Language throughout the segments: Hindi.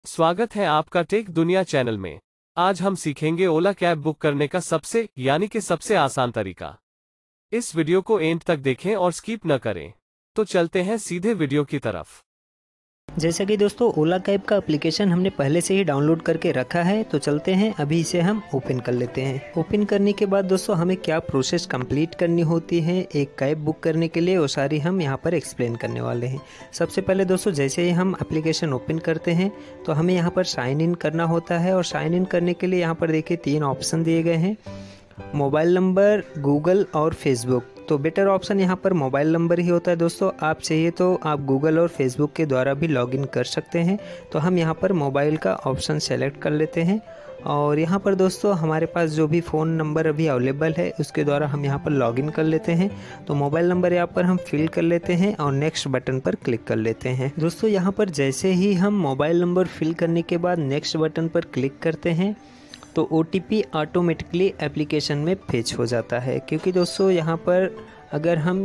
स्वागत है आपका टेक दुनिया चैनल में। आज हम सीखेंगे ओला कैब बुक करने का सबसे आसान तरीका। इस वीडियो को एंड तक देखें और स्किप न करें। तो चलते हैं सीधे वीडियो की तरफ। जैसा कि दोस्तों ओला कैब का एप्लीकेशन हमने पहले से ही डाउनलोड करके रखा है, तो चलते हैं अभी इसे हम ओपन कर लेते हैं। ओपन करने के बाद दोस्तों हमें क्या प्रोसेस कंप्लीट करनी होती है एक कैब बुक करने के लिए, वो सारी हम यहाँ पर एक्सप्लेन करने वाले हैं। सबसे पहले दोस्तों जैसे ही हम एप्लीकेशन ओपन करते हैं तो हमें यहाँ पर साइन इन करना होता है, और साइन इन करने के लिए यहाँ पर देखिए 3 ऑप्शन दिए गए हैं, मोबाइल नंबर, गूगल और फेसबुक। तो बेटर ऑप्शन यहाँ पर मोबाइल नंबर ही होता है दोस्तों। आप चाहिए तो आप गूगल और फेसबुक के द्वारा भी लॉगिन कर सकते हैं। तो हम यहाँ पर मोबाइल का ऑप्शन सेलेक्ट कर लेते हैं, और यहाँ पर दोस्तों हमारे पास जो भी फ़ोन नंबर अभी अवेलेबल है उसके द्वारा हम यहाँ पर लॉगिन कर लेते हैं। तो मोबाइल नंबर यहाँ पर हम फिल कर लेते हैं और नेक्स्ट बटन पर क्लिक कर लेते हैं। दोस्तों यहाँ पर जैसे ही हम मोबाइल नंबर फिल करने के बाद नेक्स्ट बटन पर क्लिक करते हैं तो OTP ऑटोमेटिकली एप्लीकेशन में फेच हो जाता है, क्योंकि दोस्तों यहाँ पर अगर हम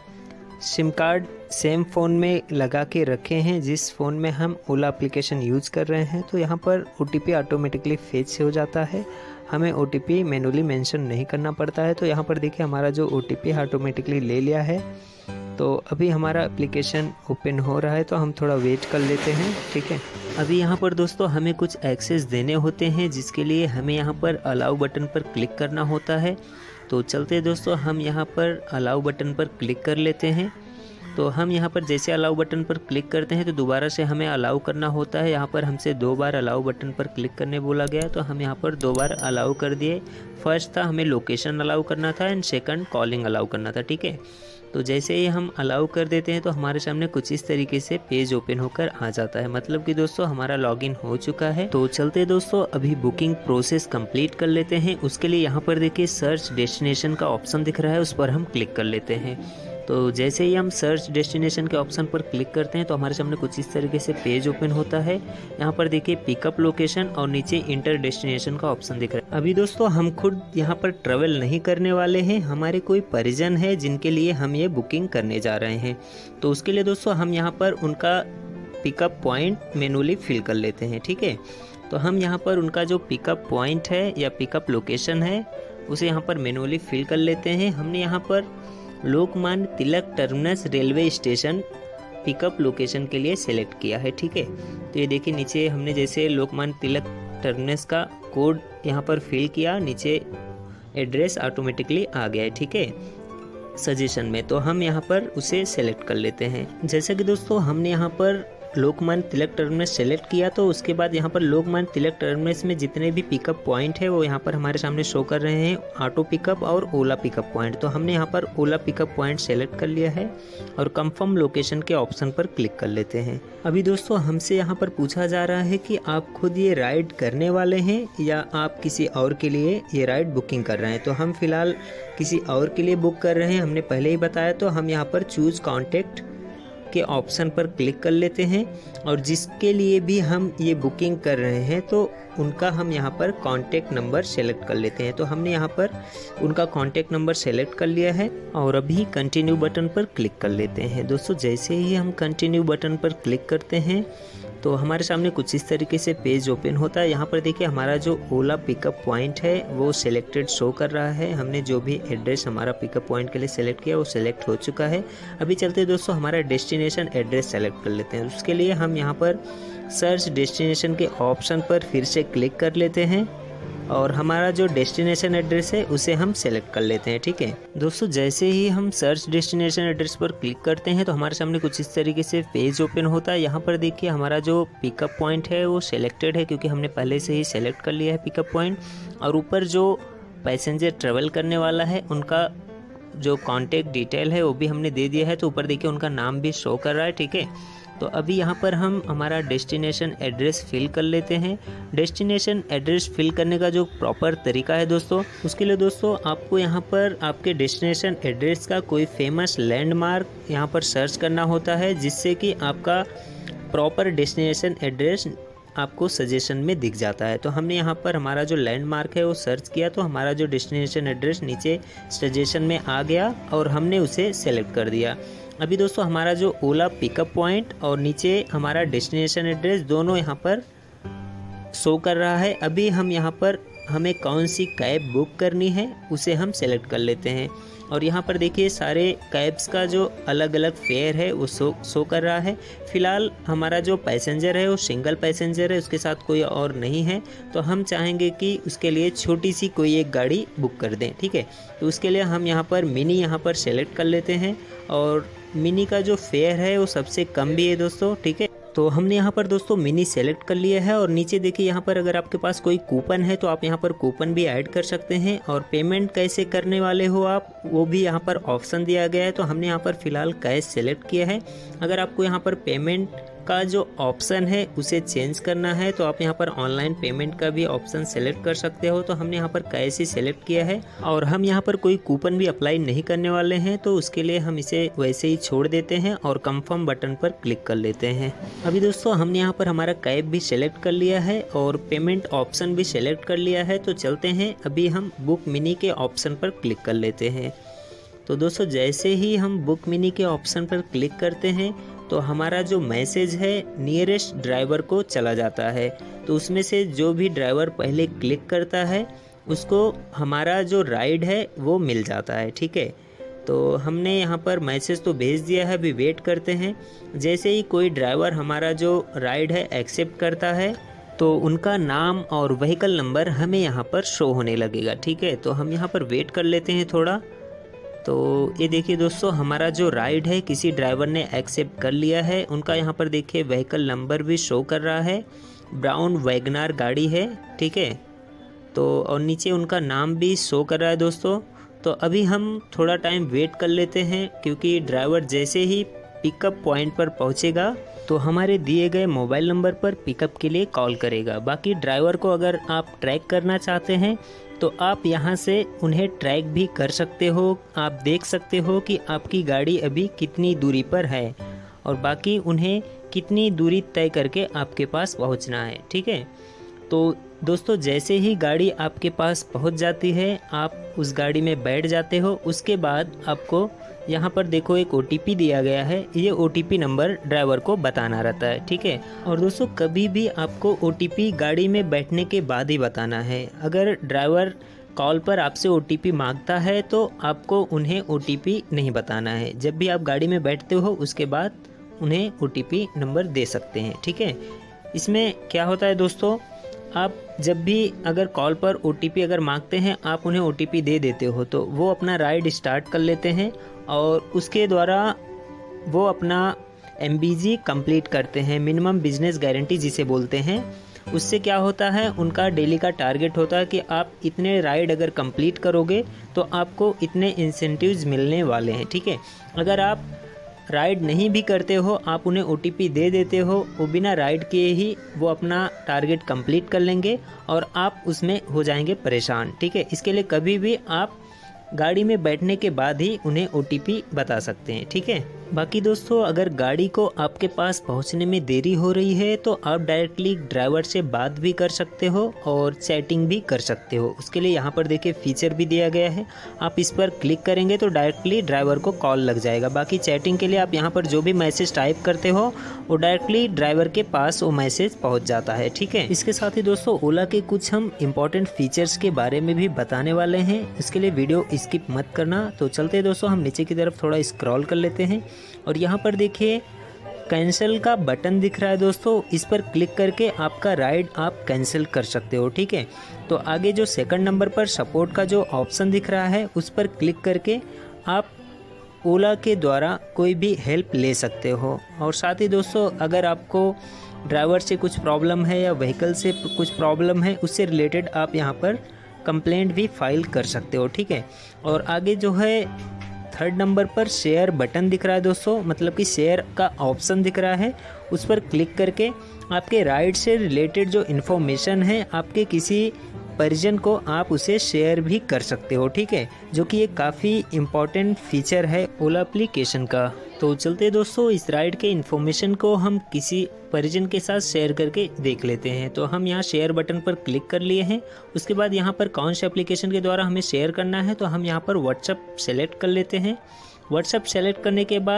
सिम कार्ड सेम फ़ोन में लगा के रखे हैं जिस फ़ोन में हम ओला एप्लीकेशन यूज़ कर रहे हैं, तो यहाँ पर OTP ऑटोमेटिकली फेच हो जाता है। हमें OTP मैनुअली मेंशन नहीं करना पड़ता है। तो यहाँ पर देखिए हमारा जो OTP ऑटोमेटिकली ले लिया है। तो अभी हमारा एप्लीकेशन ओपन हो रहा है, तो हम थोड़ा वेट कर लेते हैं, ठीक है। अभी यहाँ पर दोस्तों हमें कुछ एक्सेस देने होते हैं, जिसके लिए हमें यहाँ पर अलाउ बटन पर क्लिक करना होता है। तो चलते दोस्तों हम यहाँ पर अलाउ बटन पर क्लिक कर लेते हैं। तो हम यहाँ पर जैसे अलाउ बटन पर क्लिक करते हैं तो दोबारा से हमें अलाउ करना होता है। यहाँ पर हमसे 2 बार अलाउ बटन पर क्लिक करने बोला गया, तो हम यहाँ पर 2 बार अलाउ कर दिए। फर्स्ट था हमें लोकेशन अलाउ करना था एंड सेकंड कॉलिंग अलाउ करना था, ठीक है। तो जैसे ही हम अलाउ कर देते हैं तो हमारे सामने कुछ इस तरीके से पेज ओपन होकर आ जाता है, मतलब कि दोस्तों हमारा लॉगिन हो चुका है। तो चलते दोस्तों अभी बुकिंग प्रोसेस कंप्लीट कर लेते हैं। उसके लिए यहाँ पर देखिए सर्च डेस्टिनेशन का ऑप्शन दिख रहा है, उस पर हम क्लिक कर लेते हैं। तो जैसे ही हम सर्च डेस्टिनेशन के ऑप्शन पर क्लिक करते हैं तो हमारे सामने कुछ इस तरीके से पेज ओपन होता है। यहाँ पर देखिए पिकअप लोकेशन और नीचे इंटर डेस्टिनेशन का ऑप्शन दिख रहा है। अभी दोस्तों हम खुद यहाँ पर ट्रेवल नहीं करने वाले हैं, हमारे कोई परिजन है जिनके लिए हम ये बुकिंग करने जा रहे हैं। तो उसके लिए दोस्तों हम यहाँ पर उनका पिकअप पॉइंट मैनुअली फिल कर लेते हैं, ठीक है। तो हम यहाँ पर उनका जो पिकअप पॉइंट है या पिकअप लोकेशन है उसे यहाँ पर मैनुअली फिल कर लेते हैं। हमने यहाँ पर Lokmanya Tilak terminus railway station pickup location के लिए सेलेक्ट किया है, ठीक है। तो ये देखिए नीचे हमने जैसे लोकमान्य तिलक टर्मिनस का कोड यहाँ पर फिल किया, नीचे एड्रेस ऑटोमेटिकली आ गया है, ठीक है, सजेशन में। तो हम यहाँ पर उसे सेलेक्ट कर लेते हैं। जैसे कि दोस्तों हमने यहाँ पर लोकमान्य तिलक टर्मिनस सेलेक्ट किया, तो उसके बाद यहाँ पर लोकमान्य तिलक टर्मिनस में जितने भी पिकअप पॉइंट है वो यहाँ पर हमारे सामने शो कर रहे हैं, ऑटो पिकअप और ओला पिकअप पॉइंट। तो हमने यहाँ पर ओला पिकअप पॉइंट सेलेक्ट कर लिया है और कंफर्म लोकेशन के ऑप्शन पर क्लिक कर लेते हैं। अभी दोस्तों हमसे यहाँ पर पूछा जा रहा है कि आप खुद ये राइड करने वाले हैं या आप किसी और के लिए ये राइड बुकिंग कर रहे हैं। तो हम फिलहाल किसी और के लिए बुक कर रहे हैं, हमने पहले ही बताया। तो हम यहाँ पर चूज कॉन्टेक्ट के ऑप्शन पर क्लिक कर लेते हैं, और जिसके लिए भी हम ये बुकिंग कर रहे हैं तो उनका हम यहाँ पर कॉन्टैक्ट नंबर सेलेक्ट कर लेते हैं। तो हमने यहाँ पर उनका कॉन्टैक्ट नंबर सेलेक्ट कर लिया है और अभी कंटिन्यू बटन पर क्लिक कर लेते हैं। दोस्तों जैसे ही हम कंटिन्यू बटन पर क्लिक करते हैं तो हमारे सामने कुछ इस तरीके से पेज ओपन होता है। यहाँ पर देखिए हमारा जो ओला पिकअप पॉइंट है वो सिलेक्टेड शो कर रहा है। हमने जो भी एड्रेस हमारा पिकअप पॉइंट के लिए सेलेक्ट किया वो सिलेक्ट हो चुका है। अभी चलते दोस्तों हमारा डेस्टिनेशन एड्रेस सेलेक्ट कर लेते हैं। उसके लिए हम यहाँ पर सर्च डेस्टिनेशन के ऑप्शन पर फिर से क्लिक कर लेते हैं और हमारा जो डेस्टिनेशन एड्रेस है उसे हम सेलेक्ट कर लेते हैं, ठीक है। दोस्तों जैसे ही हम सर्च डेस्टिनेशन एड्रेस पर क्लिक करते हैं तो हमारे सामने कुछ इस तरीके से पेज ओपन होता है। यहाँ पर देखिए हमारा जो पिकअप पॉइंट है वो सिलेक्टेड है, क्योंकि हमने पहले से ही सेलेक्ट कर लिया है पिकअप पॉइंट। और ऊपर जो पैसेंजर ट्रेवल करने वाला है उनका जो कॉन्टेक्ट डिटेल है वो भी हमने दे दिया है। तो ऊपर देखिए उनका नाम भी शो कर रहा है, ठीक है। तो अभी यहाँ पर हम हमारा डेस्टिनेशन एड्रेस फिल कर लेते हैं। डेस्टिनेशन एड्रेस फिल करने का जो प्रॉपर तरीका है दोस्तों, उसके लिए दोस्तों आपको यहाँ पर आपके डेस्टिनेशन एड्रेस का कोई फेमस लैंडमार्क यहाँ पर सर्च करना होता है, जिससे कि आपका प्रॉपर डेस्टिनेशन एड्रेस आपको सजेशन में दिख जाता है। तो हमने यहाँ पर हमारा जो लैंडमार्क है वो सर्च किया, तो हमारा जो डेस्टिनेशन एड्रेस नीचे सजेशन में आ गया और हमने उसे सेलेक्ट कर दिया। अभी दोस्तों हमारा जो ओला पिकअप पॉइंट और नीचे हमारा डेस्टिनेशन एड्रेस दोनों यहाँ पर शो कर रहा है। अभी हम यहाँ पर हमें कौन सी कैब बुक करनी है उसे हम सेलेक्ट कर लेते हैं। और यहाँ पर देखिए सारे कैब्स का जो अलग अलग फेयर है वो शो कर रहा है। फ़िलहाल हमारा जो पैसेंजर है वो सिंगल पैसेंजर है, उसके साथ कोई और नहीं है। तो हम चाहेंगे कि उसके लिए छोटी सी कोई एक गाड़ी बुक कर दें, ठीक है। तो उसके लिए हम यहाँ पर मिनी यहाँ पर सेलेक्ट कर लेते हैं। और मिनी का जो फेयर है वो सबसे कम भी है दोस्तों, ठीक है। तो हमने यहाँ पर दोस्तों मिनी सेलेक्ट कर लिया है। और नीचे देखिए यहाँ पर अगर आपके पास कोई कूपन है तो आप यहाँ पर कूपन भी ऐड कर सकते हैं। और पेमेंट कैसे करने वाले हो आप, वो भी यहाँ पर ऑप्शन दिया गया है। तो हमने यहाँ पर फ़िलहाल कैश सेलेक्ट किया है। अगर आपको यहाँ पर पेमेंट का जो ऑप्शन है उसे चेंज करना है तो आप यहाँ पर ऑनलाइन पेमेंट का भी ऑप्शन सेलेक्ट कर सकते हो। तो हमने यहाँ पर कैश ही सेलेक्ट किया है। और हम यहाँ पर कोई कूपन भी अप्लाई नहीं करने वाले हैं, तो उसके लिए हम इसे वैसे ही छोड़ देते हैं और कंफर्म बटन पर क्लिक कर लेते हैं। अभी दोस्तों हमने यहाँ पर हमारा कैब भी सेलेक्ट कर लिया है और पेमेंट ऑप्शन भी सेलेक्ट कर लिया है। तो चलते हैं अभी हम बुक मिनी के ऑप्शन पर क्लिक कर लेते हैं। तो दोस्तों जैसे ही हम बुक मिनी के ऑप्शन पर क्लिक करते हैं तो हमारा जो मैसेज है नियरेस्ट ड्राइवर को चला जाता है। तो उसमें से जो भी ड्राइवर पहले क्लिक करता है उसको हमारा जो राइड है वो मिल जाता है, ठीक है। तो हमने यहाँ पर मैसेज तो भेज दिया है, अभी वेट करते हैं। जैसे ही कोई ड्राइवर हमारा जो राइड है एक्सेप्ट करता है तो उनका नाम और व्हीकल नंबर हमें यहाँ पर शो होने लगेगा, ठीक है। तो हम यहाँ पर वेट कर लेते हैं थोड़ा। तो ये देखिए दोस्तों हमारा जो राइड है किसी ड्राइवर ने एक्सेप्ट कर लिया है। उनका यहाँ पर देखिए व्हीकल नंबर भी शो कर रहा है, ब्राउन वैगनार गाड़ी है, ठीक है। तो और नीचे उनका नाम भी शो कर रहा है दोस्तों। तो अभी हम थोड़ा टाइम वेट कर लेते हैं क्योंकि ड्राइवर जैसे ही पिकअप पॉइंट पर पहुँचेगा तो हमारे दिए गए मोबाइल नंबर पर पिकअप के लिए कॉल करेगा। बाकी ड्राइवर को अगर आप ट्रैक करना चाहते हैं तो आप यहाँ से उन्हें ट्रैक भी कर सकते हो। आप देख सकते हो कि आपकी गाड़ी अभी कितनी दूरी पर है और बाकी उन्हें कितनी दूरी तय करके आपके पास पहुँचना है, ठीक है। तो दोस्तों जैसे ही गाड़ी आपके पास पहुँच जाती है आप उस गाड़ी में बैठ जाते हो। उसके बाद आपको यहाँ पर देखो एक OTP दिया गया है, ये OTP नंबर ड्राइवर को बताना रहता है, ठीक है। और दोस्तों कभी भी आपको OTP गाड़ी में बैठने के बाद ही बताना है। अगर ड्राइवर कॉल पर आपसे OTP मांगता है तो आपको उन्हें OTP नहीं बताना है। जब भी आप गाड़ी में बैठते हो उसके बाद उन्हें OTP नंबर दे सकते हैं, ठीक है। इसमें क्या होता है दोस्तों, आप जब भी अगर कॉल पर OTP अगर मांगते हैं आप उन्हें OTP दे देते हो तो वो अपना राइड स्टार्ट कर लेते हैं और उसके द्वारा वो अपना MBG कंप्लीट करते हैं, मिनिमम बिजनेस गारंटी जिसे बोलते हैं। उससे क्या होता है, उनका डेली का टारगेट होता है कि आप इतने राइड अगर कंप्लीट करोगे तो आपको इतने इंसेंटिव्स मिलने वाले हैं, ठीक है। अगर आप राइड नहीं भी करते हो आप उन्हें OTP दे देते हो, वो बिना राइड किए ही वो अपना टारगेट कंप्लीट कर लेंगे और आप उसमें हो जाएंगे परेशान, ठीक है। इसके लिए कभी भी आप गाड़ी में बैठने के बाद ही उन्हें OTP बता सकते हैं, ठीक है। बाकी दोस्तों अगर गाड़ी को आपके पास पहुंचने में देरी हो रही है तो आप डायरेक्टली ड्राइवर से बात भी कर सकते हो और चैटिंग भी कर सकते हो। उसके लिए यहाँ पर देखिए फीचर भी दिया गया है, आप इस पर क्लिक करेंगे तो डायरेक्टली ड्राइवर को कॉल लग जाएगा। बाकी चैटिंग के लिए आप यहाँ पर जो भी मैसेज टाइप करते हो वो डायरेक्टली ड्राइवर के पास वो मैसेज पहुँच जाता है, ठीक है। इसके साथ ही दोस्तों ओला के कुछ हम इम्पोर्टेंट फीचर्स के बारे में भी बताने वाले हैं, इसके लिए वीडियो स्किप मत करना। तो चलते दोस्तों हम नीचे की तरफ थोड़ा स्क्रॉल कर लेते हैं और यहाँ पर देखिए कैंसिल का बटन दिख रहा है दोस्तों, इस पर क्लिक करके आपका राइड आप कैंसिल कर सकते हो, ठीक है। तो आगे जो सेकंड नंबर पर सपोर्ट का जो ऑप्शन दिख रहा है उस पर क्लिक करके आप ओला के द्वारा कोई भी हेल्प ले सकते हो। और साथ ही दोस्तों अगर आपको ड्राइवर से कुछ प्रॉब्लम है या व्हीकल से कुछ प्रॉब्लम है उससे रिलेटेड आप यहाँ पर कंप्लेंट भी फाइल कर सकते हो, ठीक है। और आगे जो है थर्ड नंबर पर शेयर बटन दिख रहा है दोस्तों, मतलब कि शेयर का ऑप्शन दिख रहा है, उस पर क्लिक करके आपके राइड से रिलेटेड जो इन्फॉर्मेशन है आपके किसी परिजन को आप उसे शेयर भी कर सकते हो, ठीक है। जो कि ये काफ़ी इम्पॉर्टेंट फीचर है ओला एप्लीकेशन का। तो चलते दोस्तों इस राइड के इन्फॉर्मेशन को हम किसी परिजन के साथ शेयर करके देख लेते हैं। तो हम यहाँ शेयर बटन पर क्लिक कर लिए हैं। उसके बाद यहाँ पर कौन से एप्लीकेशन के द्वारा हमें शेयर करना है तो हम यहाँ पर व्हाट्सएप सेलेक्ट कर लेते हैं। व्हाट्सएप सेलेक्ट करने के बाद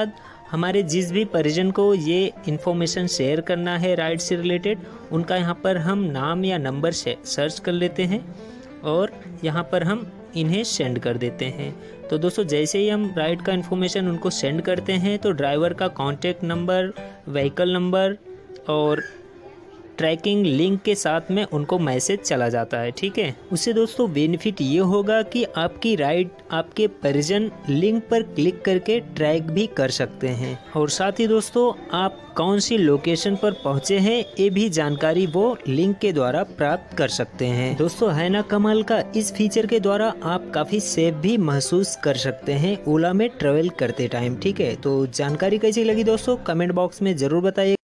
हमारे जिस भी परिजन को ये इन्फॉर्मेशन शेयर करना है राइड से रिलेटेड, उनका यहाँ पर हम नाम या नंबर सर्च कर लेते हैं और यहाँ पर हम इन्हें सेंड कर देते हैं। तो दोस्तों जैसे ही हम राइड का इन्फॉर्मेशन उनको सेंड करते हैं तो ड्राइवर का कॉन्टैक्ट नंबर, व्हीकल नंबर और ट्रैकिंग लिंक के साथ में उनको मैसेज चला जाता है। ठीक है, उससे दोस्तों बेनिफिट ये होगा कि आपकी राइड आपके परिजन लिंक पर क्लिक करके ट्रैक भी कर सकते हैं और साथ ही दोस्तों आप कौन सी लोकेशन पर पहुंचे हैं ये भी जानकारी वो लिंक के द्वारा प्राप्त कर सकते हैं। दोस्तों है ना कमाल का, इस फीचर के द्वारा आप काफी सेफ भी महसूस कर सकते हैं ओला में ट्रेवल करते टाइम। ठीक है, तो जानकारी कैसी लगी दोस्तों कमेंट बॉक्स में जरूर बताइए।